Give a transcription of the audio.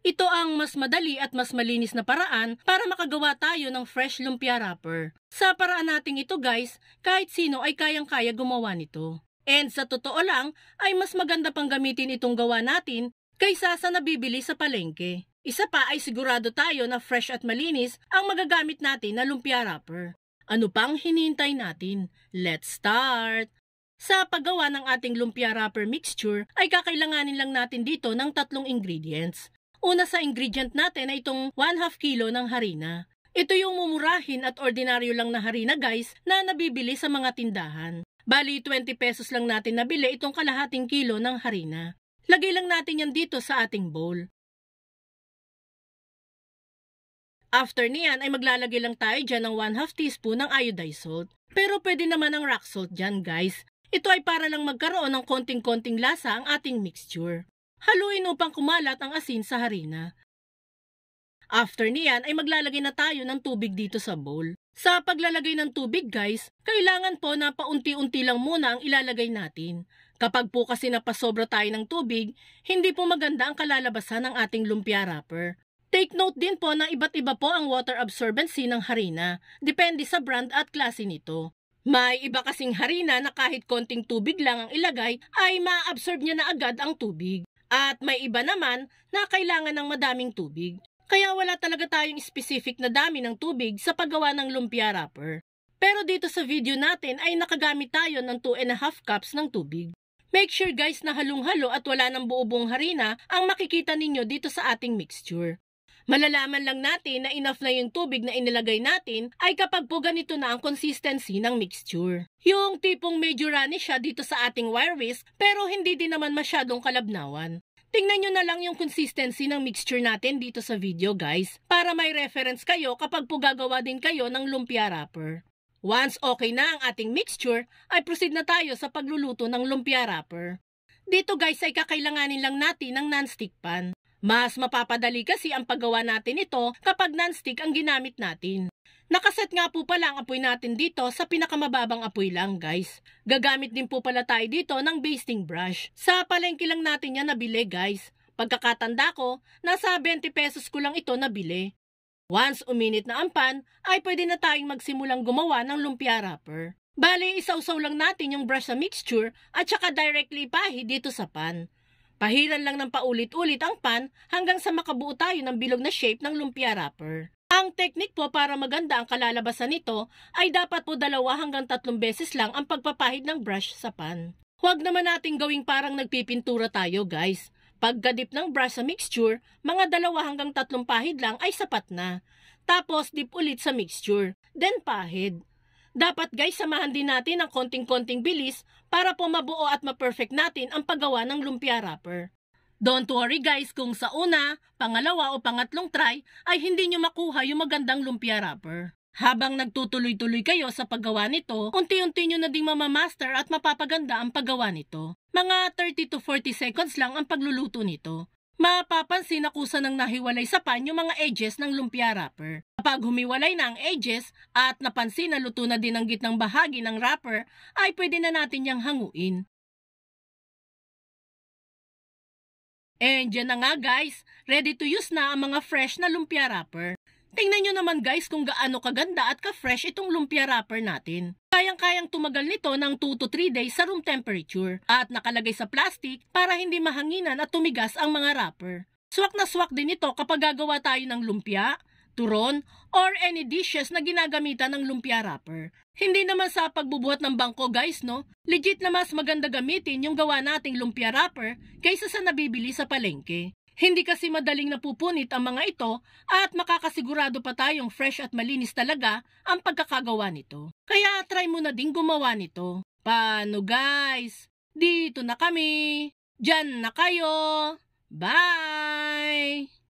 Ito ang mas madali at mas malinis na paraan para makagawa tayo ng fresh lumpia wrapper. Sa paraan nating ito guys, kahit sino ay kayang-kaya gumawa nito. And sa totoo lang, ay mas maganda pang gamitin itong gawa natin kaysa sa nabibili sa palengke. Isa pa ay sigurado tayo na fresh at malinis ang magagamit natin na lumpia wrapper. Ano pang hinihintay natin? Let's start! Sa paggawa ng ating lumpia wrapper mixture ay kakailanganin lang natin dito ng 3 ingredients. Una sa ingredient natin ay itong 1/2 kilo ng harina. Ito yung mumurahin at ordinaryo lang na harina guys na nabibili sa mga tindahan. Bali 20 pesos lang natin nabili itong kalahating kilo ng harina. Lagay lang natin yan dito sa ating bowl. After niyan ay maglalagay lang tayo dyan ng 1/2 teaspoon ng iodized salt. Pero pwede naman ng rock salt dyan guys. Ito ay para lang magkaroon ng konting-konting lasa ang ating mixture. Haluin upang kumalat ang asin sa harina. After niyan ay maglalagay na tayo ng tubig dito sa bowl. Sa paglalagay ng tubig guys, kailangan po na paunti-unti lang muna ang ilalagay natin. Kapag po kasi napasobra tayo ng tubig, hindi po maganda ang kalalabasan ng ating lumpia wrapper. Take note din po na iba't iba po ang water absorbency ng harina, depende sa brand at klase nito. May iba kasing harina na kahit konting tubig lang ang ilagay ay ma-absorb niya na agad ang tubig. At may iba naman na kailangan ng madaming tubig. Kaya wala talaga tayong specific na dami ng tubig sa paggawa ng lumpia wrapper. Pero dito sa video natin ay nakagamit tayo ng 2.5 cups ng tubig. Make sure guys na halong-halo at wala ng buo-buong harina ang makikita ninyo dito sa ating mixture. Malalaman lang natin na enough na yung tubig na inilagay natin ay kapag po ganito na ang consistency ng mixture. Yung tipong medyo runny siya dito sa ating wire whisk pero hindi din naman masyadong kalabnawan. Tingnan nyo na lang yung consistency ng mixture natin dito sa video guys para may reference kayo kapag po gagawa din kayo ng lumpia wrapper. Once okay na ang ating mixture ay proceed na tayo sa pagluluto ng lumpia wrapper. Dito guys ay kakailanganin lang natin ng non-stick pan. Mas mapapadali kasi ang paggawa natin ito kapag non-stick ang ginamit natin. Nakaset nga po pala ang apoy natin dito sa pinakamababang apoy lang guys. Gagamit din po pala tayo dito ng basting brush. Sa palengke lang natin yan nabili guys. Pagkakatanda ko, nasa 20 pesos ko lang ito nabili. Once uminit na ang pan, ay pwede na tayong magsimulang gumawa ng lumpia wrapper. Bale, isawsaw lang natin yung brush sa mixture at saka directly ipahid dito sa pan. Pahiran lang ng paulit-ulit ang pan hanggang sa makabuo tayo ng bilog na shape ng lumpia wrapper. Ang technique po para maganda ang kalalabasan nito ay dapat po 2 hanggang 3 beses lang ang pagpapahid ng brush sa pan. Huwag naman nating gawing parang nagpipintura tayo guys. Pagka-dip ng brush sa mixture, mga 2 hanggang 3 pahid lang ay sapat na. Tapos dip ulit sa mixture, then pahid. Dapat guys samahan din natin ang konting-konting bilis para po mabuo at ma-perfect natin ang paggawa ng lumpia wrapper. Don't worry guys kung sa una, pangalawa o pangatlong try ay hindi nyo makuha yung magandang lumpia wrapper. Habang nagtutuloy-tuloy kayo sa paggawa nito, unti-unti nyo na ding mamamaster at mapapaganda ang paggawa nito. Mga 30 to 40 seconds lang ang pagluluto nito. Mapapansin na kusa nang nahiwalay sa pan yung mga edges ng lumpia wrapper. Kapag humiwalay na ang edges at napansin na luto na din ang gitnang bahagi ng wrapper, ay pwede na natin yang hanguin. And dyan na nga guys, ready to use na ang mga fresh na lumpia wrapper. Tingnan nyo naman guys kung gaano kaganda at ka-fresh itong lumpia wrapper natin. Kayang-kayang tumagal nito ng 2 to 3 days sa room temperature at nakalagay sa plastic para hindi mahanginan at tumigas ang mga wrapper. Swak na swak din ito kapag gagawa tayo ng lumpia, turon, or any dishes na ginagamitan ng lumpia wrapper. Hindi naman sa pagbubuhat ng bangko guys no, legit na mas maganda gamitin yung gawa nating lumpia wrapper kaysa sa nabibili sa palengke. Hindi kasi madaling napupunit ang mga ito at makakasigurado pa tayong fresh at malinis talaga ang pagkakagawa nito. Kaya try mo na din gumawa nito. Paano guys? Dito na kami. Diyan na kayo. Bye!